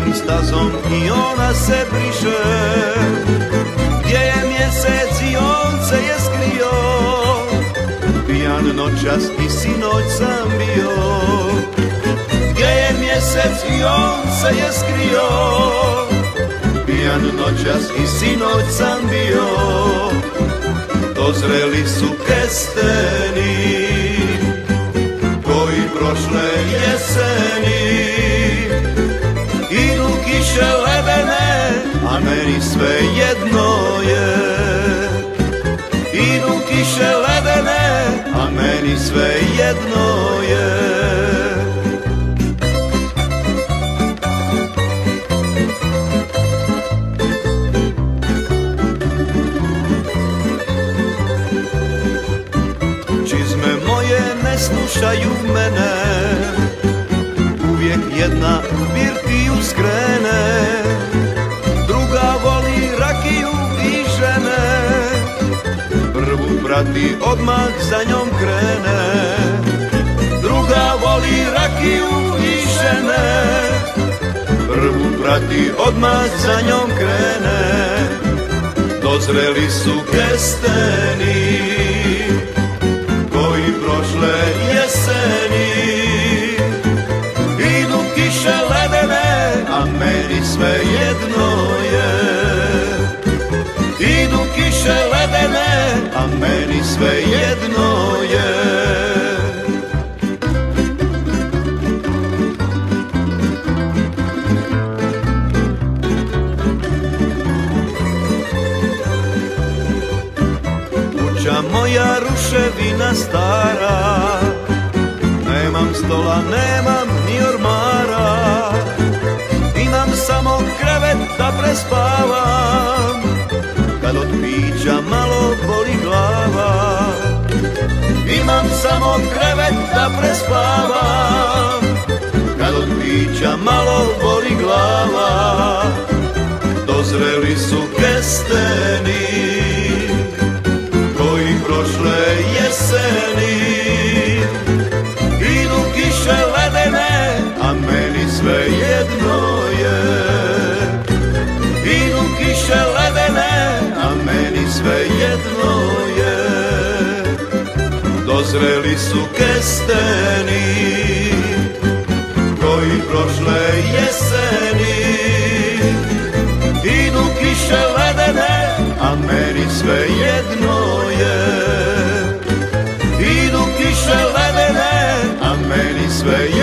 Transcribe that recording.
Idem stazom i ona se briše, gdje je mjesec i on se je skrio, pijan noćas i sinoć sam bio. Gdje je mjesec i on se je skrio, pijan noćas i sinoć sam bio. Dozreli su kesteni koji prošle jeseni, idu kiše ledene, a meni sve jedno je. Idu kiše ledene, a meni sve jedno je. Čizme moje ne slušaju mene, uvijek jedna birtiju skrene, druga voli rakiju i žene, prvu prati odmah za njom krene. Druga voli rakiju i žene, prvu prati odmah za njom krene. Dozreli su kesteni koji prošle jeseni, idu kiše ledene, a meni sve jedno je. Idu kiše ledene, a meni sve jedno je. Kuća moja ruševina stara, nemam stola, nemam ni ormara, imam samo krevet da prespavam, kad od pića malo boli glava. Imam samo krevet da prespavam, kad od pića malo boli glava. Dozreli su kesteni koji prošle jeseni, idu kiše ledene, a meni sve jedno je. Idu kiše ledene, a meni sve jedno je. Dozreli su kesteni koji prošle jeseni, idu kiše ledene, a meni sve jedno je. Idu kiše ledene, a meni sve jedno je.